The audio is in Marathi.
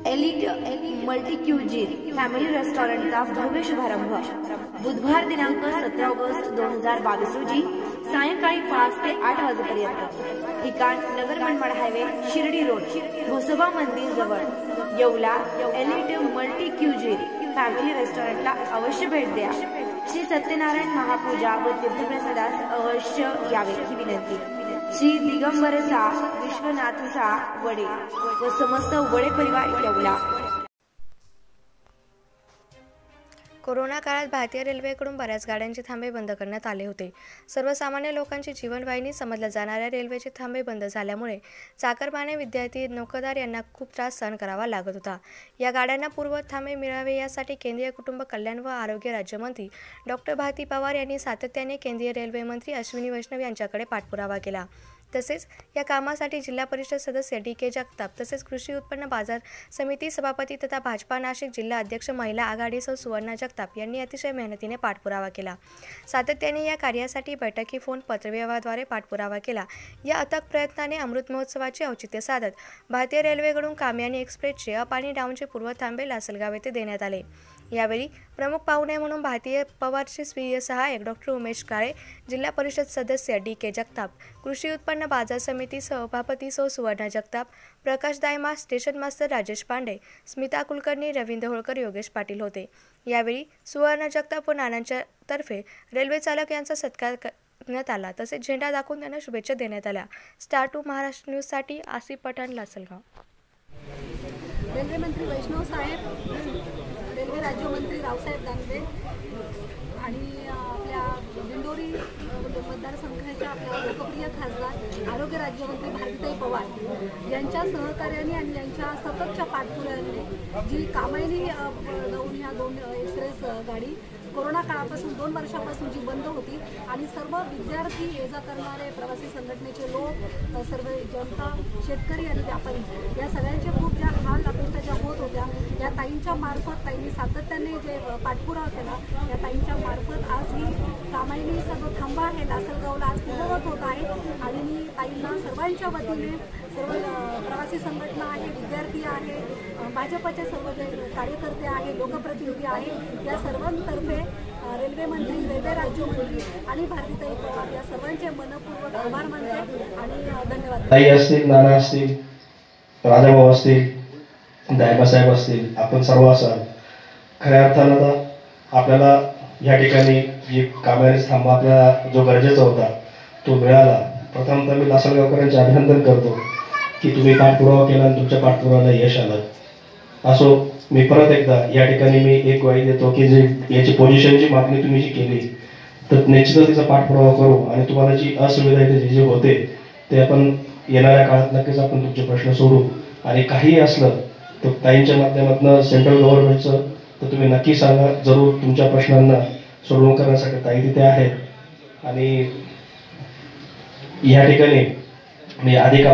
एलिट मल्टी क्यूजिन फॅमिली रेस्टॉरंटचा भव्य शुभारंभ बुधवार दिनांक 17 ऑगस्ट 2022 रोजी सायंकाळी 5 ते 8 वाजेपर्यंत। ठिकाण नगर मनमाड हायवे, शिर्डी रोड, भोसोबा मंदिर जवळ, Yeola. Elite multi cuisine family रेस्टॉरंटला अवश्य भेट द्या। श्री सत्यनारायण महापूजा व तीर्थप्रसादास अवश्य यावे ही विनंती। श्री दिगंबरसा विश्वनाथसा वडे व समस्त वडे परिवार येवला। कोरोना काळात भारतीय रेल्वेकडून बऱ्याच गाड्यांचे थांबे बंद करण्यात आले होते। सर्वसामान्य लोकांची जीवनवाहिनी समजल्या जाणाऱ्या रेल्वेचे थांबे बंद झाल्यामुळे चाकरमाने, विद्यार्थी, नौकरदार यांना खूप त्रास सहन करावा लागत होता। या गाड्यांना पूर्ववत थांबे मिळावे यासाठी केंद्रीय कुटुंब कल्याण व आरोग्य राज्यमंत्री डॉ. भारती पवार यांनी सातत्याने केंद्रीय रेल्वे मंत्री अश्विनी वैष्णव यांच्याकडे पाठपुरावा केला। तसेच या कामासाठी जिल्हा परिषद सदस्य डी.के. जगताप तसेच कृषी उत्पन्न बाजार समिती सभापती तथा भाजपा नाशिक जिल्हा अध्यक्ष महिला आघाडी सौ सुवर्णा जगताप यांनी अतिशय मेहनतीने पाठपुरावा केला। सातत्याने या कार्यासाठी बैठकी, फोन, पत्रव्यवहाराद्वारे पाठपुरावा केला। या अथक प्रयत्नाने अमृत महोत्सवाचे औचित्य साधत भारतीय रेल्वेकडून कामयानी एक्सप्रेसचे अप आणि डाऊनचे पूर्व थांबे लासलगाव येथे देण्यात आले। यावेळी प्रमुख पाहुणे म्हणून भारतीय पवारचे स्वीय सहाय्यक डॉ. उमेश काळे, जिल्हा परिषद सदस्य डी.के. जगताप, कृषी उत्पन्न बाजार समिती सभापती सौ सुवर्णा जगताप, प्रकाश दायमा, स्टेशन मास्तर राजेश पांडे, स्मिता कुलकर्णी, रवींद्र होळकर, योगेश पाटील होते। यावेळी सुवर्णा जगताप व नानांच्या तर्फे रेल्वे चालक यांचा सत्कार करण्यात आला। तसेच झेंडा दाखवून त्यांना शुभेच्छा देण्यात आल्या। स्टार 2 महाराष्ट्र न्यूजसाठी आसिफ पठाण, लासलगाव। रेल्वे मंत्री वैष्णव साहेब, रेल्वे राज्यमंत्री रावसाहेब दानवे आणि आपल्या दिंडोरी मतदारसंघाच्या आपल्या लोकप्रिय खासदार आरोग्य राज्यमंत्री भारतीताई पवार यांच्या सहकार्याने आणि यांच्या सततच्या पाठपुराव्याने जी कामायनी जाऊन ह्या 2 एक्सप्रेस गाडी कोरोना काळापासून 2 वर्षापासून जी बंद होती आणि सर्व विद्यार्थी, ये जा करणारे, प्रवासी संघटनेचे लोक, सर्व जनता, शेतकरी आणि व्यापारी या सगळ्यांचे खूप ज्या हाल अपेक्षा ज्या होत होत्या, या ताईंच्या मार्फत ताईंनी सातत्याने जे पाठपुरावा केला, या ताईंच्या मार्फत आज ही कामायनीचा जो थांबा आहे लासलगावला आज पूर्ववत होत आहे। आणि मी ताईंना सर्वांच्या वतीने, सर्व प्रवासी संघटना आहे, विद्यार्थी आहे, भाजपचे सर्व जे कार्यकर्ते आहे, लोकप्रतिनिधी आहे, या सर्वांतर्फे रेल्वे मंत्री, रेल्वे राज्यमंत्री आणि भारतीताई पवार या सर्वांचे मनपूर्वक आभार मानते आणि धन्यवाद। ताई असतील, नाना असतील, राजाभाऊ असतील, दायबासाहेब असतील, आपण सर्व असाल। खऱ्या अर्थानं आपल्याला या ठिकाणी जी कामायनी थांबा आपल्याला जो गरजेचा होता तो मिळाला। प्रथमतः मी लासलगावकरांचे अभिनंदन करतो की तुम्ही पाठपुरावा केला आणि तुमच्या पाठपुराव्याला यश आलं। असो, मी परत एकदा या ठिकाणी मी एक ग्वाही देतो की जे याची पोझिशनची मागणी तुम्ही जी केली तर निश्चितच तिचा पाठपुरावा करू आणि तुम्हाला जी असुविधा इथे जे होते ते आपण येणाऱ्या काळात नक्कीच आपण तुमचे प्रश्न सोडू। आणि काही असलं तर ताईंच्या माध्यमातून सेंट्रल गव्हर्नमेंटचं तर तुम्ही नक्की सांगा, जरूर तुमच्या प्रश्नांना सोडवणूक करण्यासाठी ताई तिथे आहेत। आणि या ठिकाणी मी अधिक